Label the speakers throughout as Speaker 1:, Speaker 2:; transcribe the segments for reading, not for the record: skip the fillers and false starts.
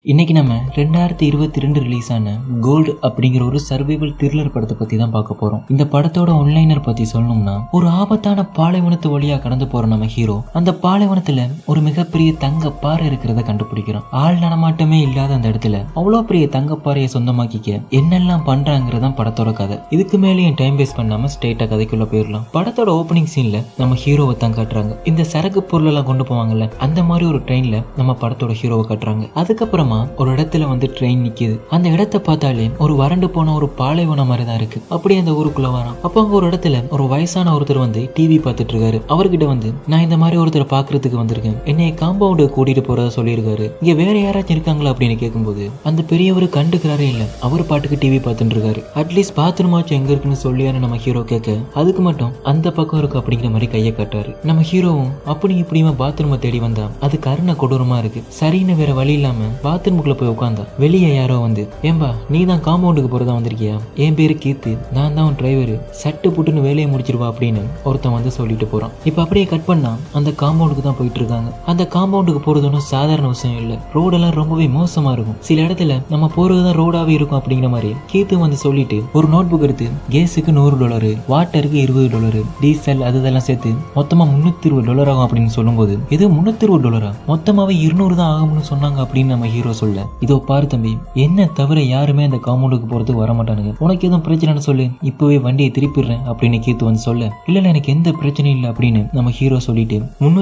Speaker 1: இன்னைக்கு நம்ம 2022 ரிலீஸ் ஆன கோல்டு அப்படிங்கிற ஒரு சர்வைவல் த்ரில்லர் படத்தை பத்தி தான் பார்க்க போறோம். இந்த படத்தோட ஒன்லைனர் பத்தி சொல்லணும்னா, ஒரு ஆபத்தான பாலைவனத்து வழியா கடந்து போற நம்ம ஹீரோ அந்த பாலைவனத்துல ஒரு மிகப்பெரிய தங்க பாறை இருக்கிறத கண்டுபிடிக்கிறோம். ஆள் நடமாட்டமே இல்லாத அந்த இடத்துல அவ்வளோ பெரிய தங்கப்பாறையை சொந்தமாக்கிக்க என்னெல்லாம் பண்றாங்கிறதான் படத்தோட கதை. இதுக்கு மேலேயும் டைம் வேஸ்ட் பண்ணாம ஸ்ட்ரெயிட்டா கதைக்குள்ள போயிடலாம். படத்தோட ஓப்பனிங் சீன்ல நம்ம ஹீரோவை தான் காட்டுறாங்க. இந்த சரக்கு பொருள் எல்லாம் கொண்டு போவாங்கல்ல, அந்த மாதிரி ஒரு ட்ரெயின்ல நம்ம படத்தோட ஹீரோவை காட்டுறாங்க. அதுக்கப்புறமா ஒரு இடத்துல வந்து ட்ரெயின் நிக்குது. அந்த இடத்தை பார்த்தாலே ஒரு வறண்டு போன ஒரு பாலைவனம் மாதிரி தான் இருக்கு. அப்படியே அந்த ஊருக்குள்ள வரான். அப்போ அங்க ஒரு இடத்துல ஒரு வயசான ஒருத்தர் வந்து டிவி பார்த்துட்டு இருக்காரு. அவர்கிட்ட வந்து, நான் இந்த மாதிரி ஒருத்தரை பாக்குறதுக்கு வந்திருக்கேன், என்னைய காம்பவுண்டு கூட்டிட்டு போறதா சொல்லியிருக்காரு, இங்க வேற யாராச்சும் இருக்காங்களா அப்படின்னு கேட்கும்போது அந்த பெரியவர் கண்டுக்கிறாரே இல்ல. அவர் பாட்டுக்கு டிவி பார்த்துட்டு இருக்காரு. அட்லீஸ்ட் பாத்ரூம் ஆச்சு எங்க இருக்குன்னு சொல்லியாரு நம்ம ஹீரோ கேட்க, அதுக்கு மட்டும் அந்த பக்கம் இருக்கு அப்படிங்கிற மாதிரி கையை காட்டாரு. நம்ம ஹீரோவும் அப்படி இப்படியுமா பாத்ரூமை தேடி வந்தா அது கருணை கொடூரமா இருக்கு. சரின்னு வேற வழி இல்லாம பாத்ரூமுக்குள்ள போய் உட்காந்தா வெளியே யாரோ வந்து, ஏம்பா நீ தான் காம்பவுண்டுக்கு போறதா வந்திருக்கியா, என் பேரு கீத்து, நான் தான் டிரைவர், சட்டு புட்டுன்னு வேலையை முடிச்சிருவா அப்படின்னு ஒருத்தன் வந்து சொல்லிட்டு போறான். இப்ப அப்படியே கட் பண்ணா அந்த காம்பவுண்டுக்கு தான் போயிட்டு இருக்காங்க. அந்த காம்பவுண்டுக்கு போறது ஒன்றும் சாதாரண விஷயம் இல்ல. ரோடெல்லாம் ரொம்பவே மோசமா இருக்கும். சில இடத்துல நம்ம போறதுதான் ரோடாவே இருக்கும் அப்படிங்கிற மாதிரி கீத்து வந்து சொல்லிட்டு ஒரு நோட் புக் எடுத்து, கேஸுக்கு $100, வாட்டருக்கு $20, டீசல் அதெல்லாம் சேர்த்து மொத்தமா $320 ஆகும் அப்படின்னு சொல்லும்போது, இது $320 மொத்தமாவே 200 தான் ஆகும்னு சொன்னாங்க அப்படின்னு நம்ம ஹீரோ சொல்ல, இதோ பாரு தம்பி, என்ன தவிர யாருமே அந்த காம்பவுண்டுக்கு போறதுக்கு வர மாட்டானுங்க, உனக்கு எதுவும் பிரச்சனைன்னு சொல்லு, இப்பவே வண்டியை திருப்பிடுறேன் அப்படின்னு கீத்து வந்து சொல்ல, இல்ல எனக்கு எந்த பிரச்சனையும் இல்லை அப்படின்னு நம்ம ஹீரோ சொல்லிட்டு,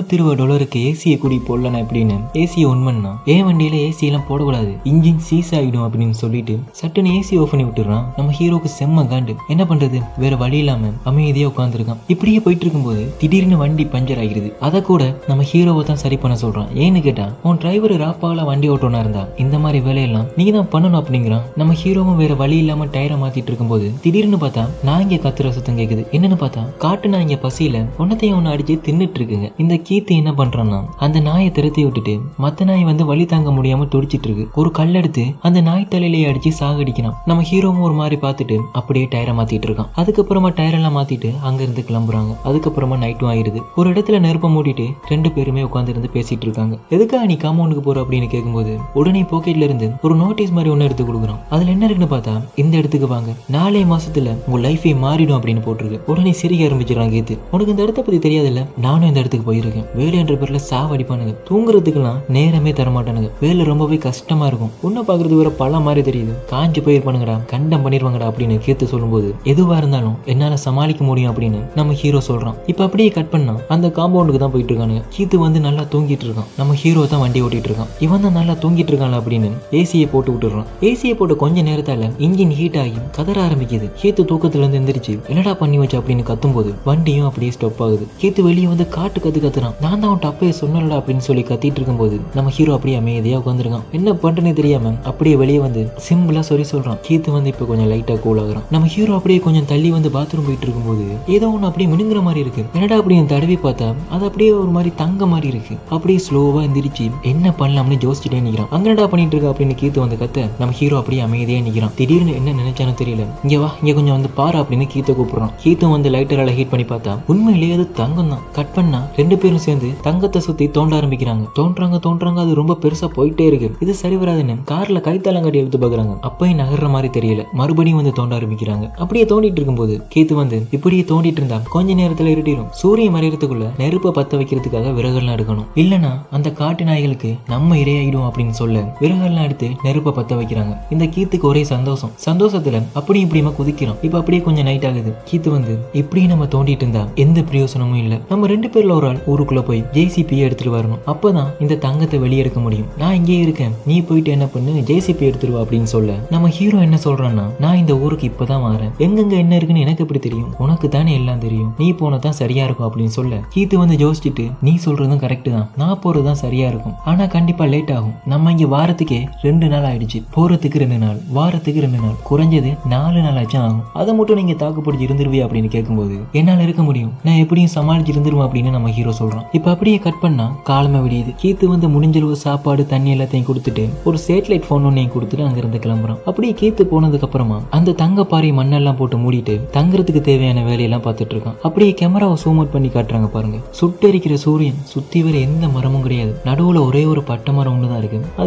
Speaker 1: $320 ஏசியை கூடி போடலாம் அப்படின்னு ஏசியை ஒன் பண்ணா, ஏன் வண்டியில ஏசி எல்லாம் போடக்கூடாது, இன்ஜின் சீஸ் ஆகிடும் அப்படின்னு சொல்லிட்டு சட்டுன்னு ஏசி ஆஃப் பண்ணி விட்டுறான். நம்ம ஹீரோக்கு செம்ம காண்டு. என்ன பண்றது, வேற வழி இல்லாம அமைதியா உட்காந்துருக்கான். இப்படியே போயிட்டு இருக்கும்போது திடீர்னு வண்டி பஞ்சர் ஆகிடுது. அதை கூட நம்ம ஹீரோவை தான் சரி பண்ண சொல்றான். ஏன்னு கேட்டா, உன் டிரைவர் ராப்பால வண்டி ஓட்டோனா இருந்தா இந்த மாதிரி வேலையெல்லாம் நீ தான் பண்ணணும் அப்படிங்கிறான். நம்ம ஹீரோவும் வேற வழி இல்லாம டயரை மாத்திட்டு இருக்கும்போது திடீர்னு பார்த்தா நான் இங்க கத்துற சத்தம் கேக்குது. என்னன்னு பார்த்தா காட்டு நான் இங்க பசியில ஒன்னத்தையும் ஒன்னு அடிச்சு தின்னுட்டு இருக்குங்க. இந்த கீத்து என்ன பண்றான்னா, அந்த நாயை திரத்தி விட்டுட்டு மத்த நாய் வந்து வலி தாங்க முடியாம துடிச்சிட்டு இருக்கு. ஒரு கல் எடுத்து அந்த நாய் தலையிலேயே அடிச்சு சாகடிக்கிறான். நம்ம ஹீரோவும் ஒரு மாதிரி பார்த்துட்டு அப்படியே டயரை மாத்திட்டு இருக்கான். அதுக்கப்புறமா டயர் எல்லாம் மாத்திட்டு அங்க இருந்து கிளம்புறாங்க. அதுக்கப்புறமா நைட்டும் ஆயிருது. ஒரு இடத்துல நெருப்ப மூடிட்டு ரெண்டு பேருமே உட்கார்ந்து இருந்து பேசிட்டு இருக்காங்க. எதுக்காக நீ காம்பவுண்டுக்கு போற அப்படின்னு கேட்கும்போது உடனே பாக்கெட்ல இருந்து ஒரு நோட்டீஸ் மாதிரி ஒன்னு எடுத்து கொடுக்குறான். அதுல என்ன இருக்குன்னு பார்த்தா, இந்த இடத்துக்கு வாங்க, 4 மாசத்துல உங்க லைஃபே மாறிடும் அப்படின்னு போட்டிருக்கு. உடனே சிரிக்க ஆரம்பிச்சிடறான் கீத்து. உனக்கு இந்த இடத்த பத்தி தெரியாதுல்ல, நானும் இந்த இடத்துக்கு போயிருக்கேன். வேலைன்ற பேர்ல சாவடிப்பானுங்க, தூங்குறதுக்கெல்லாம் நேரமே தரமாட்டானுங்க, வேலை ரொம்பவே கஷ்டமா இருக்கும், உன்ன பாக்குறது வேற பல மாதிரி தெரியுது, காஞ்சி போயிருப்பானுங்கடா, கண்டம் பண்ணிருவாங்கடா அப்படின்னு கீத்து சொல்லும்போது, எதுவா இருந்தாலும் என்னால சமாளிக்க முடியும் அப்படின்னு நம்ம ஹீரோ சொல்றான். இப்ப அப்படியே கட் பண்ணா அந்த காம்பவுண்டுக்கு தான் போயிட்டு இருக்கானுங்க. கீத்து வந்து நல்லா தூங்கிட்டு இருக்கான். நம்ம ஹீரோ தான் வண்டி ஓட்டிட்டு இருக்கான். இவன் தான் நல்லா தூங்கிட்டு இருக்கான் அப்படின்னு ஏசியை போட்டு விட்டுறான். ஏசியை போட்டு கொஞ்ச நேரத்தால இன்ஜின் ஹீட் ஆகி கதற ஆரம்பிக்குது. கீத்து தூக்கத்துல இருந்து எந்திரிச்சு என்னடா பண்ணி வச்சு அப்படின்னு கத்தும்போது வண்டியும் அப்படியே ஸ்டாப் ஆகுது. கீத்து வெளியே வந்து கத்துறான். நான் தான் அவன் டப்பையை சொன்னலடா அப்படின்னு சொல்லி கத்திட்டு இருக்கும்போது நம்ம ஹீரோ அப்படியே அமைதியா உட்காந்துருக்கான். என்ன பண்றேன்னு தெரியாம அப்படியே வெளியே வந்து சிம்பிளா சொல்றான். கீத்து வந்து இப்ப கொஞ்சம் லைட்டா கூல் ஆகுறான். நம்ம ஹீரோ அப்படியே கொஞ்சம் தள்ளி வந்து பாத்ரூம் போயிட்டு இருக்கும்போது ஏதோ ஒண்ணு அப்படியே மினுங்குற மாதிரி இருக்கு. என்னடா அப்படின்னு தடவி பார்த்தா அது அப்படியே ஒரு மாதிரி தங்க மாதிரி இருக்கு. அப்படியே ஸ்லோவா எந்திரிச்சு என்ன பண்ணலாம்னு யோசிச்சுட்டே நிக்கிறான். அங்கடா பண்ணிட்டு இருக்க அப்படின்னு கீத்து வந்து கத்த நம்ம ஹீரோ அப்படியே அமைதியா நிக்கிறான். திடீர்னு என்ன நினைச்சானு தெரியல, இங்க வா, இங்க கொஞ்சம் வந்து பாரு அப்படின்னு கீத்த கூப்பிடுறான். கீத்து வந்து லைட்டரால ஹீட் பண்ணி பார்த்தா உண்மையிலேயே அது தங்கம் தான். கட் பண்ணா ரெண்டு பேரும் சேர்ந்து தங்கத்தை சுத்தி தோண்ட ஆரம்பிக்கிறாங்க. தோன்றாங்க அது ரொம்ப பெருசா போயிட்டே இருக்கு. இது சரி வராதுன்னு கார்ல கைத்தாளம் கட்டி எடுத்து பாக்குறாங்க. அப்பயும் நகர்ற மாதிரி தெரியல. மறுபடியும் வந்து தோண்ட ஆரம்பிக்கிறாங்க. அப்படியே தோண்டிட்டு இருக்கும்போது கீத்து வந்து இப்படியே தோண்டிட்டு இருந்தா கொஞ்ச நேரத்துல இருட்டிடும். சூரியன் மறையறதுக்குள்ள நெருப்பை பத்த வைக்கிறதுக்காக விறகுலாம் எடுக்கணும், இல்லனா அந்த காட்டு நாய்களுக்கு நம்ம இரையாயிடும் அப்படின்னு சொல்ல விறகுலாம் எடுத்து நெருப்பை பத்த வைக்கிறாங்க. இந்த கீத்துக்கு ஒரே சந்தோஷத்துல அப்படி இப்படியுமா குதிக்கிறான். இப்ப அப்படியே கொஞ்சம் நைட் ஆகுது. கீத்து வந்து இப்படி நம்ம தோண்டிட்டு இருந்தா எந்த பிரயோசனமும் இல்ல, நம்ம ரெண்டு பேர்ல ஒரு ஆள் ஊருக்குள்ள போய் ஜேசிபி எடுத்துட்டு வரணும், அப்பதான் இந்த தங்கத்தை வெளியெடுக்க முடியும், நான் இங்கே இருக்கேன், நீ போயிட்டு என்ன பண்ணு, ஜேசிபி எடுத்துருவா அப்படின்னு சொல்ல நம்ம ஹீரோ என்ன சொல்றான்னா, நான் இந்த ஊருக்கு இப்பதான் வரேன், எங்கெங்க என்ன இருக்குன்னு எனக்கு எப்படி தெரியும், உனக்கு தானே எல்லாம் தெரியும், நீ போனதான் சரியா இருக்கும் அப்படின்னு சொல்ல கீத்து வந்து யோசிச்சுட்டு, நீ சொல்றதும் கரெக்ட் தான், நான் போறதுதான் சரியா இருக்கும், ஆனா கண்டிப்பா லேட் ஆகும், நம்ம இங்க வாரத்துக்கே 2 நாள் ஆயிடுச்சு, போறதுக்கு 2 நாள், வாரத்துக்கு 2 நாள், குறைஞ்சது 4 நாள் ஆச்சும் ஆகும், அதை மட்டும் நீங்க தாக்குப்பிடிச்சு இருந்துருவியா அப்படின்னு கேட்கும்போது என்னால இருக்க முடியும், நான் எப்படியும் சமாளிச்சு இருந்துருவேன் அப்படின்னு நம்ம ஹீரோ சொல்றான். இப்ப அப்படியே கட் பண்ணா காலமே விடியுது. கீத்து வந்து முடிஞ்சளவு சாப்பாடு தண்ணி எல்லாத்தையும் கொடுத்துட்டு ஒரு சேட்டலைட் போன் ஒன்னையும் கொடுத்துட்டு அங்க இருந்து கிளம்புறான். அப்படியே கீத்து போனதுக்கு அப்புறமா அந்த தங்க பாறை மண்ணெல்லாம் போட்டு மூடிட்டு தங்குறதுக்கு தேவையான வேலையெல்லாம் பார்த்துட்டு இருக்கான். அப்படியே கேமராவை ஜூம் அவுட் பண்ணி காட்டுறாங்க பாருங்க. சுட்டெரிக்கிற சூரியன், சுத்தி வர எந்த மரமும் கிடையாது, நடுவுல ஒரே ஒரு பட்டை மரம் ஒண்ணுதான் இருக்கு, அதுல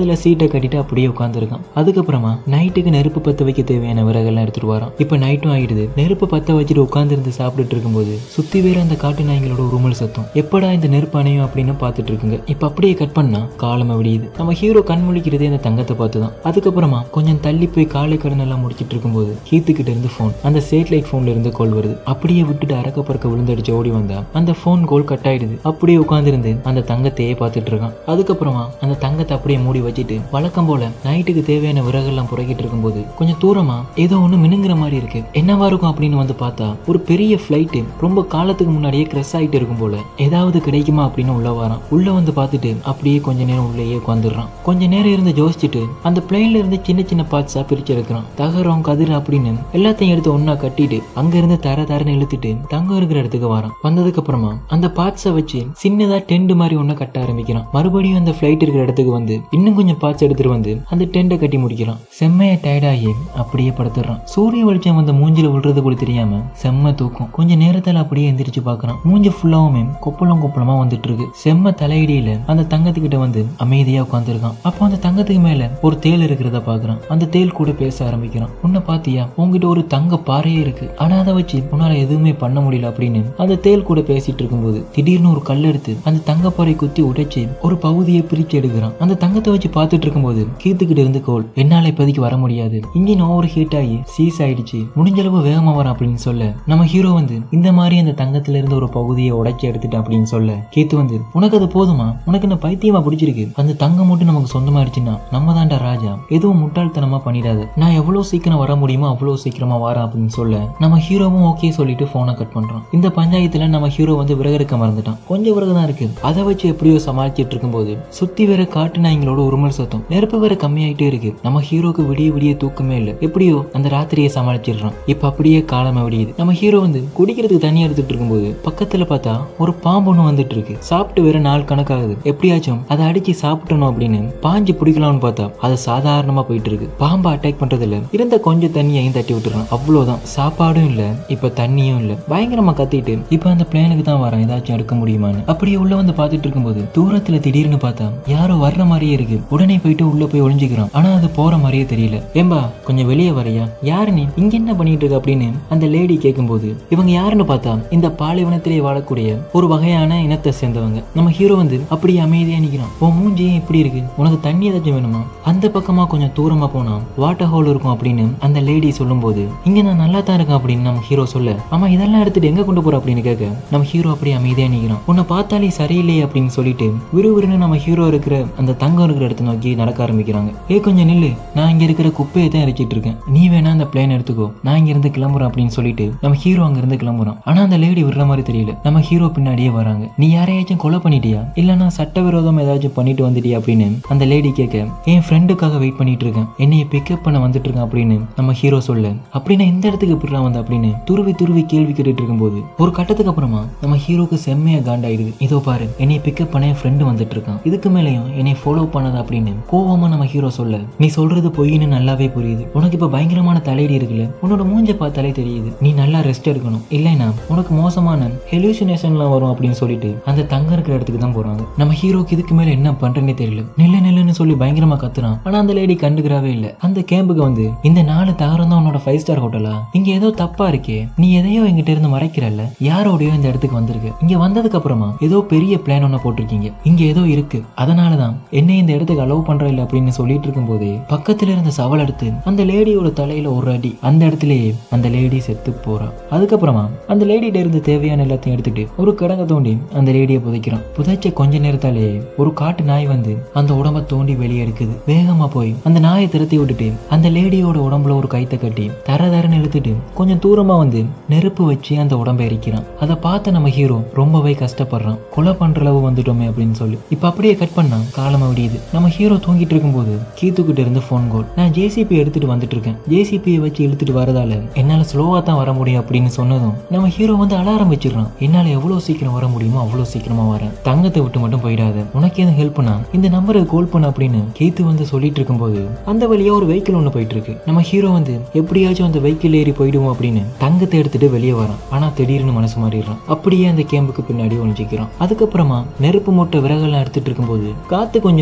Speaker 1: பக்கத்துல சீட்டை கட்டிட்டு அப்படியே உட்காந்துருக்கான். அதுக்கப்புறமா நைட்டுக்கு நெருப்பு பத்த வைக்க தேவையான விறகெல்லாம் எடுத்துட்டு வரான். இப்ப நைட்டும் ஆயிடுது. நெருப்பு பத்த வச்சுட்டு உட்கார்ந்து இருந்து சாப்பிட்டுட்டு இருக்கும்போது சுத்தி வேற அந்த காட்டு நாய்களோட உருமல் சத்தம். எப்படா இந்த நெருப்பு அணையும் அப்படின்னு பாத்துட்டு இருக்குங்க. இப்ப அப்படியே கட் பண்ணா காலமா விடியுது. நம்ம ஹீரோ கண் முழிக்கிறதே அந்த தங்கத்தை பார்த்துதான். அதுக்கப்புறமா கொஞ்சம் தள்ளி போய் காலை கடன் எல்லாம் முடிச்சிட்டு இருக்கும்போது கீத்து கிட்ட இருந்து போன், அந்த சேட்டலைட் போன்ல இருந்து கால் வருது. அப்படியே விட்டுட்டு அறக்க பறக்க விழுந்தடிச்சு ஓடி வந்தா அந்த போன் கால் கட் ஆயிடுது. அப்படியே உட்கார்ந்து அந்த தங்கத்தையே பார்த்துட்டு இருக்கான். அதுக்கப்புறமா அந்த தங்கத்தை அப்படியே மூடி வச்சுட்டு வழக்கம் போல நைட்டுக்கு தேவையான விறகெல்லாம் புறக்கிட்டு இருக்கும்போது கொஞ்சம் தூரமா ஏதோ ஒண்ணு மினுங்கிற மாதிரி இருக்கு. என்னவா இருக்கும் அப்படின்னு வந்து பார்த்தா ஒரு பெரிய பிளைட் ரொம்ப காலத்துக்கு முன்னாடியே கிரஷ் ஆயிட்டு இருக்கும் போல. ஏதாவது கிடைக்குமா அப்படின்னு உள்ள வரான். உள்ள வந்து பார்த்துட்டு அப்படியே கொஞ்ச நேரம் உள்ளேயே உட்காந்துடுறான். கொஞ்ச நேரம் இருந்து யோசிச்சுட்டு அந்த பிளைன்ல இருந்து சின்ன சின்ன பார்ட்ஸா பிரிச்சு எடுக்கிறான். தகரம் கதிர் அப்படின்னு எல்லாத்தையும் எடுத்து ஒன்னா கட்டிட்டு அங்க இருந்து தரன்னு இழுத்துட்டு தங்கம் இருக்கிற இடத்துக்கு வரான். வந்ததுக்கு அப்புறமா அந்த பார்ட்ஸை வச்சு சின்னதா டென்ட் மாதிரி ஒண்ணு கட்ட ஆரம்பிக்கிறான். மறுபடியும் அந்த பிளைட் இருக்கிற இடத்துக்கு வந்து இன்னும் கொஞ்சம் பார்ட்ஸ் எடுத்துட்டு வந்து அந்த டென்ட்டை கட்டி முடிக்கிறான். செம்மையா டயர்டாகி அப்படியே படுத்துறான். சூரிய வெளிச்சம் வந்து மூஞ்சில விழுறது கூட தெரியாம செம்ம தூக்கம். கொஞ்ச நேரத்துல அப்படியே எந்திரிச்சு பாக்குறான். மூஞ்சி ஃபுல்லாவுமே கொப்பளமா வந்துட்டு இருக்கு. செம்ம தலையடியில அந்த தங்கத்துக்கிட்ட வந்து அமைதியா உட்காந்துருக்கான். அப்போ அந்த தங்கத்துக்கு மேல ஒரு தேல் இருக்கிறத பாக்குறான். அந்த தேல் கூட பேச ஆரம்பிக்கிறான். உன்னை பாத்தியா, உங்ககிட்ட ஒரு தங்க பாறையே இருக்கு, ஆனா அதை வச்சு உன்னால எதுவுமே பண்ண முடியல அப்படின்னு அந்த தேல் கூட பேசிட்டு இருக்கும்போது திடீர்னு ஒரு கல் எடுத்து அந்த தங்கப்பாறை குத்தி உடைச்சு ஒரு பகுதியை பிரிச்சு எடுக்கிறான். அந்த தங்கத்தை வச்சு பார்த்துட்டு இருக்கும்போது கீத்துக்கிட்ட இருந்து கோல், என்னால இப்போதைக்கு வர முடியாது, இன்ஜின் ஓவர் ஹீட் ஆகி சீஸ் ஆயிடுச்சு, முடிஞ்ச அளவு வேகமா வர அப்படின்னு சொல்ல நம்ம ஹீரோ வந்து இந்த மாதிரி அந்த தங்கத்துல இருந்து ஒரு பகுதியை உடைச்சு எடுத்துட்டு அப்படின்னு சொல்ல கீத்து வந்து உனக்கு அது போதுமா, உனக்கு என்ன பைத்தியமா பிடிச்சிருக்கு, அந்த தங்கம் மட்டும் நமக்கு சொந்தமாயிடுச்சுன்னா நம்ம தான்டா ராஜா, எதுவும் முட்டாள்தனமா பண்ணிடாது, நான் எவ்வளவு சீக்கிரம் வர முடியுமோ அவ்வளவு சீக்கிரமா வரேன் அப்படின்னு சொல்ல நம்ம ஹீரோவும் ஓகே சொல்லிட்டு போனை கட் பண்றான். இந்த பஞ்சாயத்துல நம்ம ஹீரோ வந்து விறகு எடுக்க மறந்துட்டான். கொஞ்சம் விறகு தான் இருக்கு, அதை வச்சு எப்படியோ சமாளிச்சிட்டு இருக்கும்போது சுத்தி வேற காட்டு நாய்களோட உருமல் சத்தம். நெருப்பு வேற கம்மியாயிட்டே இருக்கு. நம்ம ஹீரோக்கு விடிய தூக்கமே இல்லை. எப்படியோ அந்த ராத்திரியை சமாளிச்சிடுறான். இப்ப அப்படியே காலமா விடியுது. நம்ம ஹீரோ வந்து குடிக்கிறதுக்கு தண்ணி எடுத்துட்டு இருக்கும்போது பக்கத்துல பார்த்தா ஒரு பாம்பு ஒண்ணு வந்துட்டு இருக்கு. சாப்பிட்டு வேற நாள் கணக்காகுது. எப்படியாச்சும் அதை அடிச்சு சாப்பிட்டணும் அப்படின்னு பாஞ்சு பிடிக்கலாம்னு பார்த்தா அது சாதாரணமா போயிட்டு இருக்கு. பாம்பை அட்டாக் பண்றதுல இருந்த கொஞ்சம் தண்ணியையும் தட்டி விட்டுறான். அவ்வளவுதான், சாப்பாடும் இல்ல, இப்ப தண்ணியும் இல்ல. பயங்கரமா கத்திட்டு இப்ப அந்த பிளேனுக்கு தான் வரேன், ஏதாச்சும் எடுக்க முடியுமான்னு. அப்படியே உள்ள வந்து பாத்துட்டு இருக்கும்போது தூரத்துல திடீர்னு பார்த்தா யாரோ வர்ற மாதிரியே இருக்கு. உடனே போயிட்டு உள்ள போய் ஒளிஞ்சுக்கிறான். ஆனா அது போற மாதிரியே தெரியல. ஏம்பா கொஞ்சம் வெளியே வரையா, யாரு நீ, இங்க என்ன பண்ணிட்டு இருக்க அப்படின்னு அந்த லேடி கேட்கும்போது இவங்க யாருன்னு பார்த்தா இந்த பாலைவனத்திலே வாழக்கூடிய ஒரு வகையான இனத்தை சேர்ந்தவங்க. நம்ம ஹீரோ வந்து அப்படியே அமைதியா நிக்கிறான். உன் மூஞ்சியே இப்படி இருக்கு, உனக்கு தண்ணி ஏதாச்சும் வேணுமா, அந்த பக்கமா கொஞ்சம் தூரமா போனா வாட்டர் ஹோல் இருக்கும் அப்படின்னு அந்த லேடி சொல்லும் போது இங்க நான் நல்லா தான் இருக்கேன் அப்படின்னு நம்ம ஹீரோ சொல்ல, ஆமா இதெல்லாம் எடுத்துட்டு எங்க கொண்டு போற அப்படின்னு கேட்க நம்ம ஹீரோ அப்படியே அமைதியா நிக்கிறான். உன்னை பார்த்தாலே சரியில்லையே அப்படின்னு சொல்லிட்டு விறுவிறுன்னு நம்ம ஹீரோ இருக்கிற அந்த தங்கம் இருக்கிற இடத்த நோக்கி நடக்க ஆரம்பிக்கிறாங்க. கொஞ்சம் நில்லு, நான் இங்க இருக்கிற குப்பையை தான் எரிச்சிட்டு இருக்கேன், நீ வேணா அந்த பிளேன் எடுத்துக்கோ, நான் இங்க இருந்து கிளம்புறேன் அப்படின்னு சொல்லிட்டு நம்ம ஹீரோ அங்க இருந்து கிளம்புறான். ஆனா அந்த லேடி விடுற மாதிரி தெரியல. நம்ம ஹீரோ பின்னாடியே வராங்க. நீ யாரையாச்சும் கொலை பண்ணிட்டியா, இல்லன்னா சட்டவிரோதம் ஏதாச்சும் பண்ணிட்டு வந்துட்டியா அப்படின்னு அந்த லேடி கேட்க, என் ஃப்ரெண்டுக்காக வெயிட் பண்ணிட்டு இருக்கேன், என்னைய பிக்கப் பண்ண வந்துட்டு இருக்கேன் அப்படின்னு நம்ம ஹீரோ சொல்ல, அப்படின்னா இந்த இடத்துக்கு எப்படிலாம் வந்து அப்படின்னு துருவி கேள்வி கேட்டுட்டு இருக்கும்போது ஒரு கட்டத்துக்கு அப்புறமா நம்ம ஹீரோக்கு செம்மையா காண்டாயிடுது. இதோ பாரு, என்னைய பிக்கப் பண்ண என் ஃப்ரெண்டு வந்துட்டு இருக்கான், இதுக்கு மேலையும் என்னை ஃபாலோ பண்ணது அப்படின்னு கோவமா நம்ம ஹீரோ சொல்ல, நீ சொல்றது பொய்ன்னு நல்லாவே புரியுது, உனக்கு இப்ப பயங்கரமான தலையடி இருக்குல்ல, உன்னோட மூஞ்ச பார்த்தாலே தெரியுது, நீ நல்லா ரெஸ்ட் எடுக்கணும், இல்லைன்னா உனக்கு மோசமான ஹெலூசினேஷன்லாம் வரும் அப்படின்னு சொல்லிட்டு அந்த தங்க இருக்கிற இடத்துக்கு தான் போறாங்க. நம்ம ஹீரோக்கு இதுக்கு மேல என்ன பண்றேன்னே தெரியல. நில்லுன்னு சொல்லி பயங்கரமா கத்துறான். ஆனா அந்த லேடி கண்டுக்கிறவே இல்ல. அந்த கேம்புக்கு வந்து இந்த 4 தகரம் தான் உன்னோட 5 ஸ்டார் ஹோட்டலா, இங்க ஏதோ தப்பா இருக்கே, நீ எதையோ எங்கிட்ட இருந்து மறைக்கிறல்ல, யாரோடயோ இந்த இடத்துக்கு வந்திருக்கு, இங்க வந்ததுக்கு அப்புறமா ஏதோ பெரிய பிளான் ஒண்ணு போட்டிருக்கீங்க, இங்க ஏதோ இருக்கு, அதனாலதான் என்னை இந்த இடத்துக்கு அலோவ் பண்ற இல்ல அப்படின்னு சொல்லிட்டு இருக்கும் போதே பக்கத்துல இருந்த சவல் எடுத்து அந்த லேடியோட தலையில ஒரு அடி, அந்த இடத்துலயே அந்த லேடி செத்து போறா. அதுக்கப்புறமா அந்த லேடிட்ட இருந்து தேவையான எல்லாத்தையும் எடுத்துட்டு ஒரு கிடங்க தோண்டி அந்த லேடியை புதைக்கிறான். புதைச்ச கொஞ்ச நேரத்தாலே ஒரு காட்டு நாய் வந்து அந்த உடம்ப தோண்டி வெளியே எடுக்குது. வேகமா போய் அந்த நாயை திரத்தி விட்டுட்டு அந்த லேடியோட உடம்புல ஒரு கைத்தை கட்டி தரன்னு இழுத்துட்டு கொஞ்சம் தூரமா வந்து நெருப்பு வச்சு அந்த உடம்பை எரிக்கிறான். அதை பார்த்த நம்ம ஹீரோ ரொம்பவே கஷ்டப்படுறான். கொலை பண்ற அளவு வந்துட்டோமே அப்படின்னு சொல்லி இப்ப அப்படியே கட் பண்ணா காலமா விடியுது. நம்ம ஹீரோ தூங்கிட்டு இருக்கும்போது கீத்துக்கிட்ட இருந்து போன் கால், நான் ஜேசிபி எடுத்துட்டு வந்துட்டு இருக்கேன், ஜேசிபியை வச்சு இழுத்துட்டு வரதால என்னால ஸ்லோவா தான் வர முடியும் அப்படின்னு சொன்னதும் நம்ம ஹீரோ வந்து அலாரம் வச்சிடறான். என்னால எவ்வளவு சீக்கிரம் வர முடியுமோ அவ்வளவு சீக்கிரமா வரேன், தங்கத்தை விட்டு மட்டும் போயிடாத, உனக்கு எதுவும் ஹெல்ப்னா இந்த நம்பருக்கு கால் பண்ண அப்படின்னு கீத்து வந்து சொல்லிட்டு இருக்கும்போது அந்த வழியா ஒரு வெஹிக்கிள் ஒண்ணு போயிட்டு இருக்கு. நம்ம ஹீரோ வந்து எப்படியாச்சும் அந்த வெஹிக்கிள் ஏறி போயிடுவோம் அப்படின்னு தங்கத்தை எடுத்துட்டு வெளியே வரான். ஆனா திடீர்னு மனசு மாறிடுறான். அப்படியே அந்த கேம்புக்கு பின்னாடி ஒழிஞ்சிக்கிறான். அதுக்கப்புறமா நெருப்பு மூட்டை விறகெல்லாம் எடுத்துட்டு இருக்கும்போது காத்து கொஞ்சம் பலமா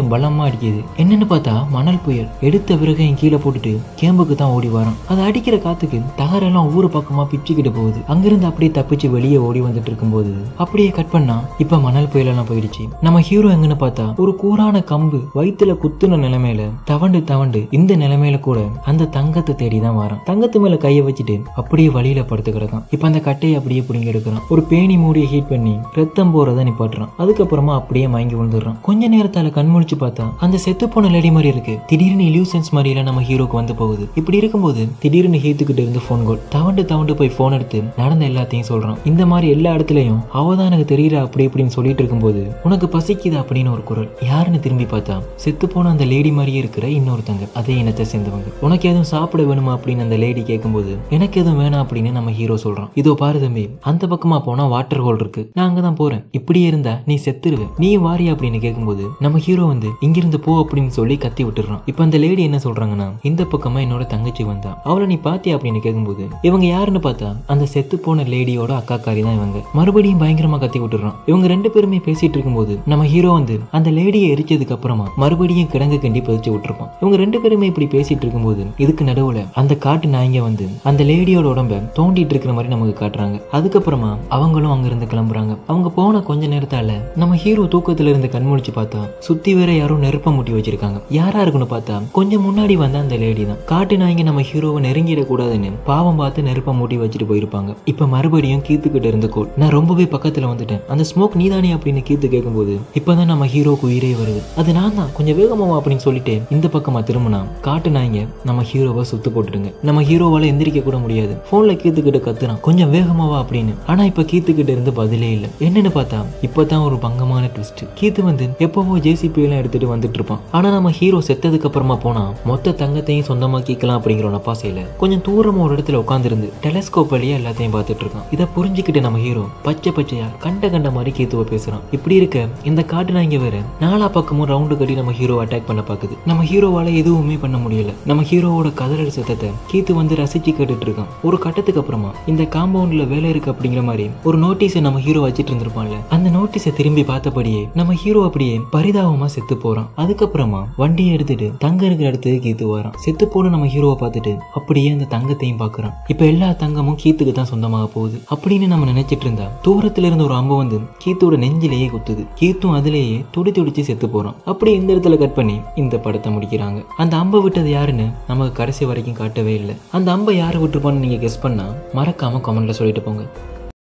Speaker 1: அடிக்குது. என்னன்னு பார்த்தா மணல் புயல். எடுத்த பிறகு என் கீழே போட்டுட்டு கேம்புக்கு தான் ஓடி வரான். அது அடிக்கிற காத்துக்கு தகரெல்லாம் ஒவ்வொரு பக்கமா பிச்சுக்கிட்டு போகுது. அங்கிருந்து அப்படியே தப்பிச்சு வெளியே ஓடி வந்துட்டு இருக்கும்போது அப்படியே கட் பண்ணா இப்ப மணல் புயலெல்லாம் போயிடுச்சு. நம்ம ஹீரோ எங்கன்னு பார்த்தா ஒரு கூரான கம்பு வயிற்றுல குத்துன நிலைமையில தவண்டு தவண்டு இந்த நிலைமையில கூட அந்த தங்கத்தை தேடி தான் வரான். தங்கத்து மேல கையை வச்சுட்டு அப்படியே வழியில படுத்து கிடக்கான். இப்ப அந்த கட்டையை அப்படியே பிடிங்க எடுக்கிறான். ஒரு பேணி மூடியை ஹீட் பண்ணி ரத்தம் போறதை நிப்பாட்டுறான். அதுக்கப்புறமா அப்படியே மயங்கி விழுந்துடுறான். கொஞ்ச நேரத்தால கண்முழிச்சு பார்த்தா அந்த செத்து போன லேடி மாதிரி இருக்கு. திடீர்னு இல்யூஷன்ஸ் மாதிரி எல்லாம் நம்ம ஹீரோக்கு வந்து போகுது. இப்படி இருக்கும்போது திடீர்னு ஹீத்துக்கிட்ட இருந்து போன் கால். தவண்டு தவண்டு போய் போன் எடுத்து நடந்த எல்லாத்தையும் சொல்றான். இந்த மாதிரி எல்லா இடத்துலயும் அவதான் எனக்கு தெரியல அப்படி இப்படின்னு சொல்லிட்டு இருக்கும்போது உனக்கு பசிக்குது அப்படின்னு ஒரு குரல். யாருன்னு திரும்பி பார்த்தா செத்து போன அந்த லேடி மாதிரியே இருக்கிற இன்னொருத்தங்க, அதே இனத்தை சேர்ந்தவங்க. உனக்கு எதுவும் சாப்பிட வேணுமா அப்படின்னு அந்த லேடி கேட்கும்போது எனக்கு எதுவும் வேணாம் அப்படின்னு நம்ம ஹீரோ சொல்றான். இதோ பாரு தம்பி, அந்த பக்கமா போனா வாட்டர் ஹோல் இருக்கு, நான் அங்கதான் போறேன், இப்படியே இருந்தா நீ செத்துருவ, நீ வாரியா அப்படின்னு கேட்கும்போது நம்ம ஹீரோ வந்து இங்கிருந்து போ அப்படின்னு சொல்லி கத்தி விட்டுறான். இப்ப அந்த லேடி என்ன சொல்றாங்கன்னா, இந்த பக்கமா என்னோட தங்கச்சி வந்தா, அவளை நீ பாத்தியா அப்படின்னு கேட்கும்போது இவங்க யாருன்னு பார்த்தா அந்த செத்து போன லேடியோட அக்காக்காரி தான் இவங்க. மறுபடியும் பயங்கரமா கத்தி விட்டுறான். இவங்க ரெண்டு பேருமே பேசிட்டு இருக்கும்போது நம்ம ஹீரோ வந்து அந்த லேடியை எரிச்சதுக்கு அப்புறமா மறுபடியும் கிடங்கு கண்டி பதிச்சு விட்டுருப்பான். இவங்க ரெண்டு பேருமே இப்படி பேசிட்டு இருக்கும்போது இதுக்கு நடுவுல அந்த காட்டு நாய்ங்க வந்து அந்த லேடியோட உடம்ப தோண்டிட்டு இருக்கிற மாதிரி நமக்கு காட்டுறாங்க. அதுக்கப்புறமா அவங்களும் அங்க இருந்து கிளம்புறாங்க. அவங்க போன கொஞ்ச நேரத்தால நம்ம ஹீரோ தூக்கத்துல இருந்து கண்முழிச்சு பார்த்தா சுத்தி வேற யாரும் நெருப்ப மூட்டி வச்சிருக்காங்க. யாரா இருக்குன்னு பார்த்தா கொஞ்சம் முன்னாடி வந்த அந்த லேடி தான். காட்டு நாய்ங்க நம்ம ஹீரோவை நெருங்கிட கூடாதுன்னு பாவம் பார்த்து நெருப்ப மூட்டி வச்சுட்டு போயிருப்பாங்க. இப்ப மறுபடியும் கீத்துக்கிட்ட இருந்து கோல், நான் ரொம்பவே பக்கத்துல வந்துட்டேன், அந்த ஸ்மோக் நீதானே அப்படின்னு கீத்து கேட்கும்போது இப்பதான் நம்ம ஹீரோக்கு உயிரே வருது. அது நான் தான், கொஞ்சம் வேகமாவா அப்படின்னு சொல்லிட்டு இந்த பக்கமா திரும்பினா காட்டு நாய்ங்க நம்ம ஹீரோவை சுத்து போட்டுடுங்க. நம்ம ஹீரோவால எந்திரிக்க கூட முடியாது. போன்ல கீத்துக்கிட்ட கத்துறான், கொஞ்சம் வேகமாவா அப்படின்னு. ஆனா இப்ப கீத்துக்கிட்ட இருந்து பதிலே இல்ல. என்னன்னு பார்த்தா இப்பதான் ஒரு பங்கமான ட்விஸ்ட். கீத்து வந்து எப்பவோ ஜேசிபி எல்லாம் எடுத்துட்டு வந்துட்டு இருப்பான். ஆனா நம்ம ஹீரோ செத்ததுக்கு அப்புறமா போனா மொத்த தங்கத்தையும் சொந்தமாக்கிக்கலாம் அப்படிங்கிற நப்பாசையில கொஞ்சம் தூரமா ஒரு இடத்துல உட்காந்துருந்து டெலஸ்கோப் வழியா எல்லாத்தையும் பார்த்துட்டு இருக்கான். இதை புரிஞ்சுக்கிட்டு நம்ம ஹீரோ பச்சை பச்சையா கண்ட மாதிரி கீத்துவ பேசுறான். இப்படி இருக்க இந்த காட்டு நாய்ங்க வேற நாலா பக்கமும் ரவுண்டு கட்டி நம்ம ஹீரோ அட்டாக் பண்ண பாக்குது. நம்ம ஹீரோவால எதுவுமே பண்ண முடியல. நம்ம ஹீரோவோட கதறல் சத்தத்தை கீத்து வந்து ரசிச்சு கேட்டுட்டு இருக்கான். ஒரு கட்டத்துக்கு அப்புறமா இந்த காம்பவுண்ட்ல வேலை இருக்கு அப்படிங்கிற மாதிரி ஒரு நோட்டீஸை நம்ம ஹீரோ வச்சிட்டு இருந்திருப்பான்ல, அந்த நோட்டீஸை திரும்பி பார்த்தபடியே நம்ம ஹீரோ அப்படியே பரிதாபமா செத்து போறான். அதுக்கப்புறமா வண்டியை எடுத்துட்டு தங்க இருக்கிற இடத்துக்கு கீத்து வரான். செத்து போன நம்ம ஹீரோவை பார்த்துட்டு அப்படியே அந்த தங்கத்தையும் பாக்குறான். இப்ப எல்லா தங்கமும் கீத்துக்கு தான் சொந்தமாக போகுது அப்படின்னு நம்ம நினைச்சிட்டு இருந்தா தூரத்துல இருந்து ஒரு அம்பு வந்து கீத்தோட நெஞ்சிலேயே குத்துது. கீத்தும் அதுலேயே துடி துடிச்சு செத்து போறான். அப்படி இந்த இடத்துல கட் பண்ணி இந்த படத்தை முடிக்கிறாங்க. அந்த அம்பை விட்டது யாருன்னு நமக்கு கடைசி வரைக்கும் காட்டவே இல்லை. அந்த அம்பை யாரு விட்டுருப்பான்னு நீங்க கெஸ் பண்ணா மறக்காம கமெண்ட்ல சொல்லிட்டு போங்க.